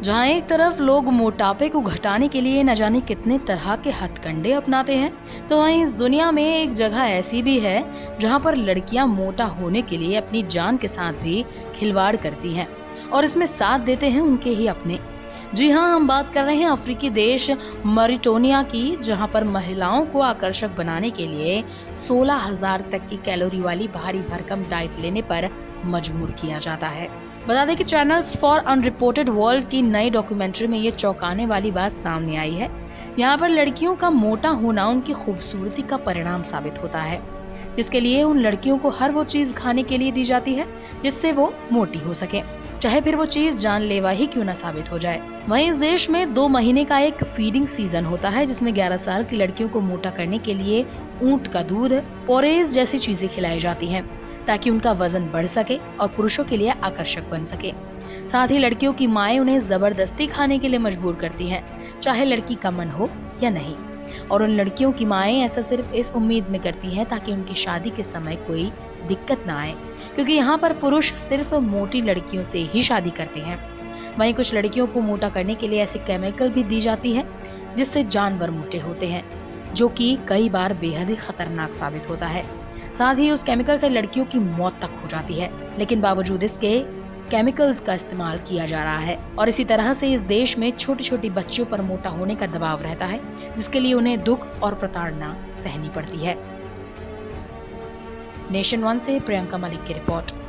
जहाँ एक तरफ लोग मोटापे को घटाने के लिए न जाने कितने तरह के हथकंडे अपनाते हैं, तो वहीं इस दुनिया में एक जगह ऐसी भी है जहाँ पर लड़कियां मोटा होने के लिए अपनी जान के साथ भी खिलवाड़ करती हैं और इसमें साथ देते हैं उनके ही अपने। जी हाँ, हम बात कर रहे हैं अफ्रीकी देश मॉरिटानिया की, जहाँ पर महिलाओं को आकर्षक बनाने के लिए 16,000 तक की कैलोरी वाली भारी भरकम डाइट लेने पर मजबूर किया जाता है। बता दें कि चैनल्स फॉर अनरिपोर्टेड वर्ल्ड की नई डॉक्यूमेंट्री में ये चौंकाने वाली बात सामने आई है। यहाँ पर लड़कियों का मोटा होना उनकी खूबसूरती का परिणाम साबित होता है, जिसके लिए उन लड़कियों को हर वो चीज खाने के लिए दी जाती है जिससे वो मोटी हो सके, चाहे फिर वो चीज जानलेवा ही क्यों न साबित हो जाए। वहीं इस देश में 2 महीने का एक फीडिंग सीजन होता है, जिसमें 11 साल की लड़कियों को मोटा करने के लिए ऊंट का दूध, पोरेज जैसी चीजें खिलाई जाती हैं ताकि उनका वजन बढ़ सके और पुरुषों के लिए आकर्षक बन सके। साथ ही लड़कियों की माएं उन्हें जबरदस्ती खाने के लिए मजबूर करती हैं, चाहे लड़की का मन हो या नहीं। और उन लड़कियों की माएं ऐसा सिर्फ इस उम्मीद में करती हैं ताकि उनकी शादी के समय कोई दिक्कत ना आए, क्योंकि यहाँ पर पुरुष सिर्फ मोटी लड़कियों से ही शादी करते हैं। वहीं कुछ लड़कियों को मोटा करने के लिए ऐसी केमिकल भी दी जाती है जिससे जानवर मोटे होते हैं, जो कि कई बार बेहद ही खतरनाक साबित होता है। साथ ही उस केमिकल से लड़कियों की मौत तक हो जाती है, लेकिन बावजूद इसके केमिकल्स का इस्तेमाल किया जा रहा है। और इसी तरह से इस देश में छोटी छोटी बच्चियों पर मोटा होने का दबाव रहता है, जिसके लिए उन्हें दुख और प्रताड़ना सहनी पड़ती है। नेशन 1 से प्रियंका मलिक की रिपोर्ट।